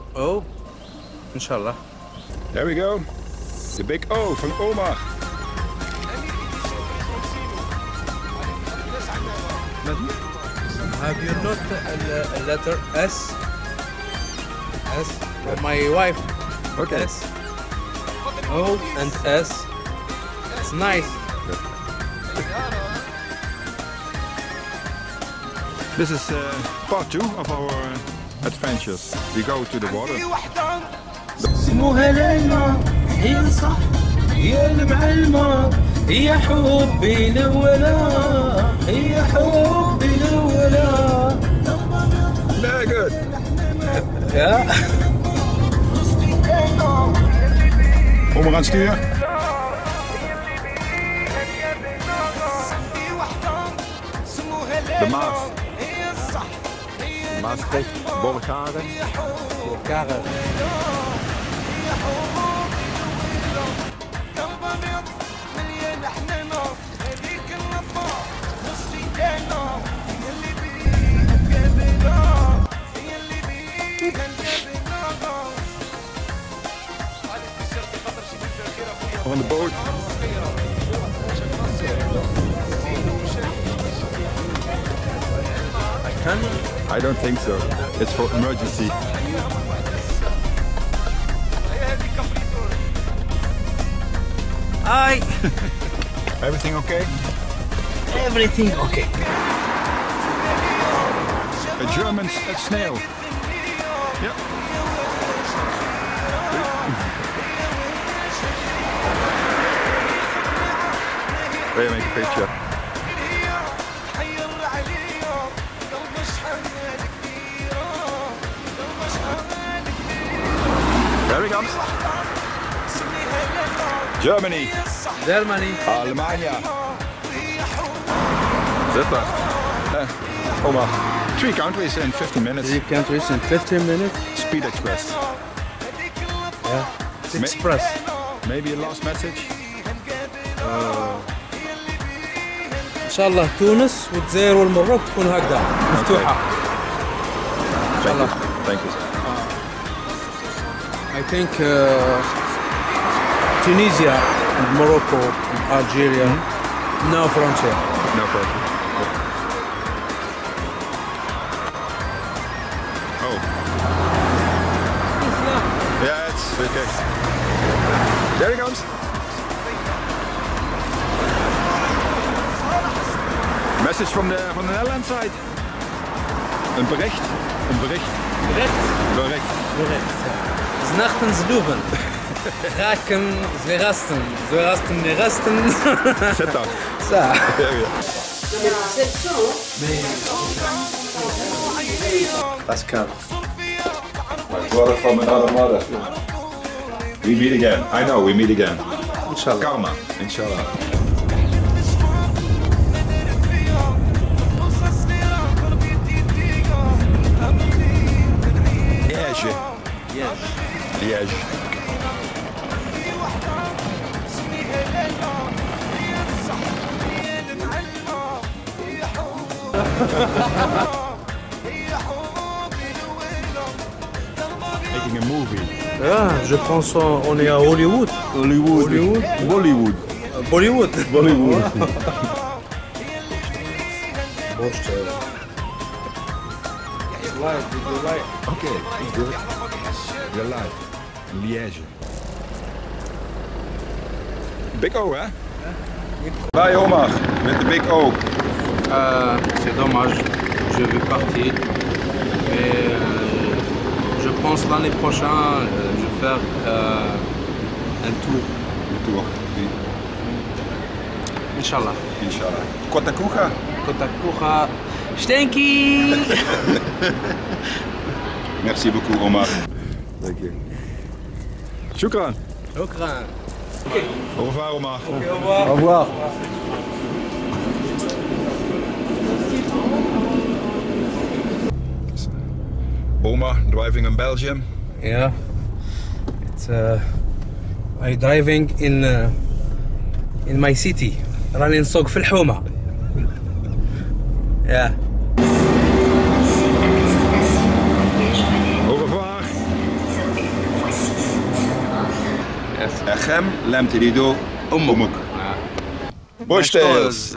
Oh, inshallah. There we go. The big O from Omar. Have you not a letter S? S for my wife. Okay. S. O and S. It's nice. This is part 2 of our adventures. We go to the water. اسمها ليلى هي صح هي المعلمة هي حبي الأولى هي حبي الأولى. Very good. Yeah. Omar aan het stuur. De Maas. Maastricht, Borgaren. Borgaren. On the boat. I don't think so. It's for emergency. Hi. Everything okay? Everything okay. A German snail. Yep. Will you make a picture? There he comes. Germany. Germany. Alemania. Super. Omar. 3 countries in 15 minutes. 3 countries in 15 minutes. Speed Express. Yeah. It's express. Maybe a last message? إن شاء الله تونس والجزائر والمغرب تكون هكذا مفتوحة. إن شاء الله. Thank you. I think Tunisia and Morocco and Algeria. No frontier. No problem. Oh. Yeah, it's okay. There he comes. Message from the Netherlands side. Een bericht. Een bericht. Bericht. Bericht. Znachten zluven. Raken zerasten. Zerasten nerasten. C'est ça. Ça. Pascal. My brother from another mother. We meet again. I know, we meet again. Inshallah. Karma. Inshallah. Liège. Liège. Making a movie. Ah, je pense on est à Hollywood. Hollywood. Hollywood. Bollywood. Bollywood. Bollywood. Okay, it's good. You're live. Liège. Big O, hè? Bye Omar, met de Big O. C'est dommage, je vais partir. Mais je pense l'année prochaine, je vais faire un tour. Un tour. Inch'Allah. Inshallah. Kotakuga. Kotakuga. Stenki! Merci beaucoup Omar. Dank je. Shukran. Shokran. Au revoir Omar. Okay, au revoir. Au revoir. Omar driving in Belgium. Yeah. It's I driving in my city. راني نسوق في الحومة. Yeah. Au revoir. أخم لم تلده أمك. نعم. Bushtails.